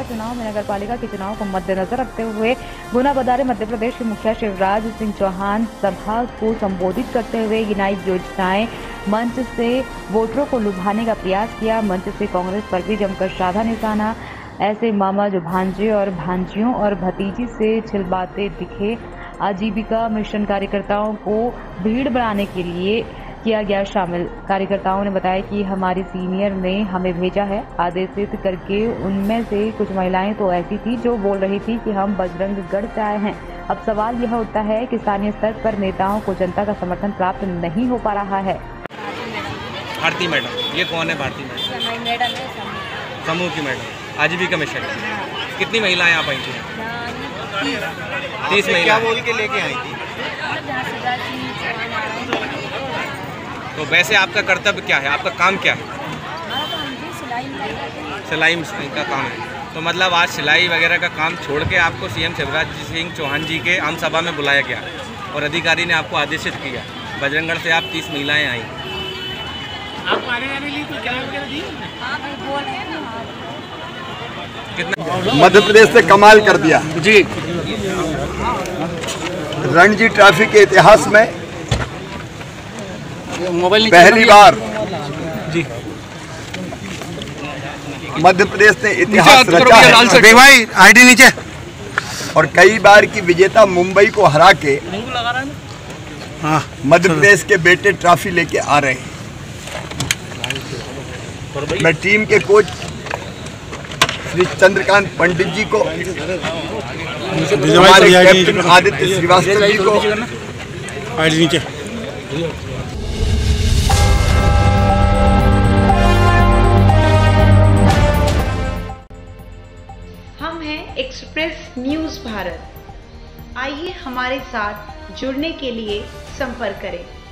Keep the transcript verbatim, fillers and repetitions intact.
चुनाव में नगर पालिका के चुनाव को मद्देनजर रखते हुए गुना बदारे मध्य प्रदेश के मुखिया शिवराज सिंह चौहान सभा को संबोधित करते हुए गिनाई योजनाएं मंच से वोटरों को लुभाने का प्रयास किया। मंच से कांग्रेस पर भी जमकर साधा निशाना। ऐसे मामा जो भांजे और भांजियों और भतीजी से छिलबाते दिखे। आजीविका मिशन कार्यकर्ताओं को भीड़ बढ़ाने के लिए किया गया शामिल। कार्यकर्ताओं ने बताया कि हमारी सीनियर ने हमें भेजा है आदेशित करके। उनमें से कुछ महिलाएं तो ऐसी थी जो बोल रही थी कि हम बजरंगगढ़ से आए हैं। अब सवाल यह उठता है कि स्थानीय स्तर पर नेताओं को जनता का समर्थन प्राप्त नहीं हो पा रहा है। भारती मैडम, ये कौन है? भारती मैडम मैडम है समूह की मैडम, आजीविका मिशन। कितनी महिलाएं आप आई थी? तीस महिला। क्या बोल के लेके आई थी? तो वैसे आपका कर्तव्य क्या है, आपका काम क्या है? सिलाई मशीन का काम है। तो मतलब आज सिलाई वगैरह का काम छोड़ के आपको सीएम शिवराज सिंह चौहान जी के आम सभा में बुलाया गया और अधिकारी ने आपको आदेशित किया। बजरंगगढ़ से आप तीस महिलाएं आई। आपको आने जाने के लिए कोई किराया वगैरह दी? कितना? मध्य प्रदेश से कमाल कर दिया जी। रणजी ट्रॉफी के इतिहास में मोबाइल पहली बार जी मध्य प्रदेश ने इतिहास रचा है। भाई आईडी नीचे। और कई बार की विजेता मुंबई को हरा के मध्य प्रदेश के बेटे ट्रॉफी लेके आ रहे हैं। मैं टीम के कोच श्री चंद्रकांत पंडित जी को, हमारे कैप्टन आदित्य श्रीवास्तव जी को आईडी नीचे। हम हैं एक्सप्रेस न्यूज़ भारत। आइए हमारे साथ जुड़ने के लिए संपर्क करें।